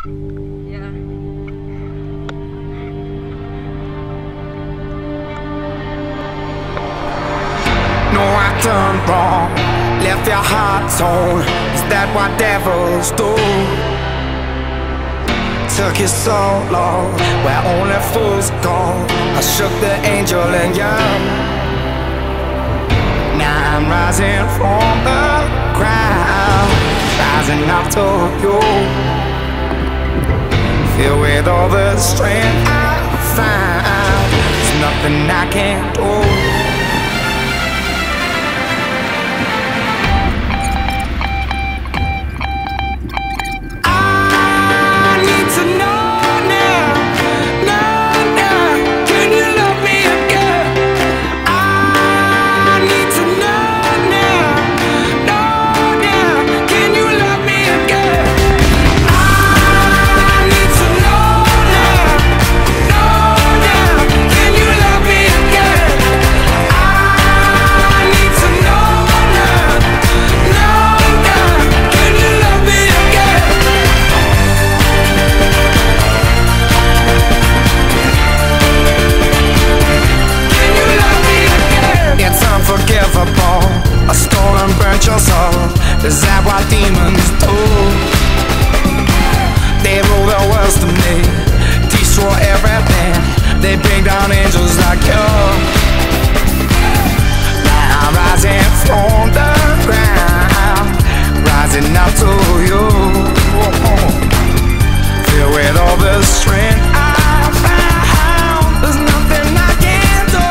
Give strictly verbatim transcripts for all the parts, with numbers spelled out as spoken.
Yeah. No, I done wrong, left your heart torn. Is that what devils do? Took you so long, where only fools go. I shook the angel in you. Now I'm rising from the ground, rising up to you. Filled with all the strength I found, there's nothing I can't do. I stole and burnt your soul. Is that what demons do? They rule the world to me, destroy everything. They bring down angels like you. Now I'm rising from the ground, rising up to you. Filled with all the strength I found, there's nothing I can't do.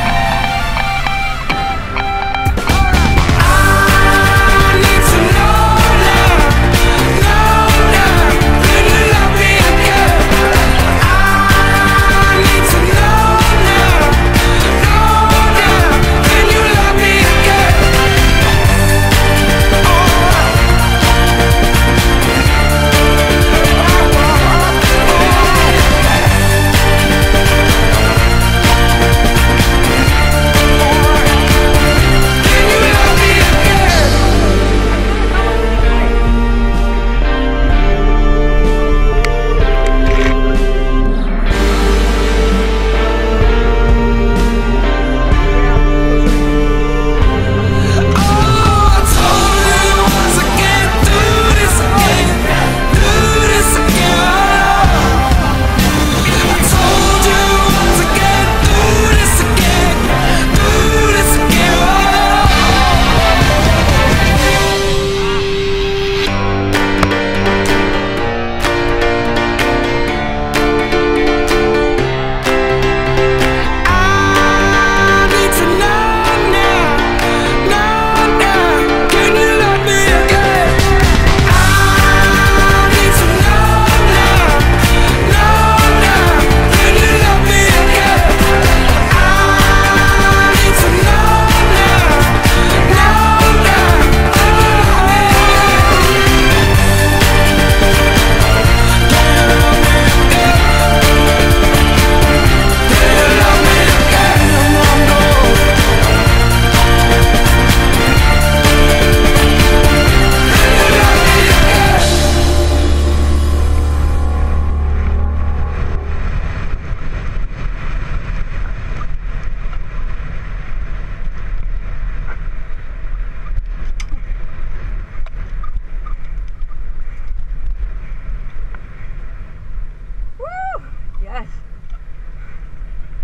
Yes.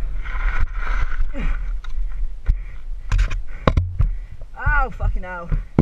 Oh, fucking hell.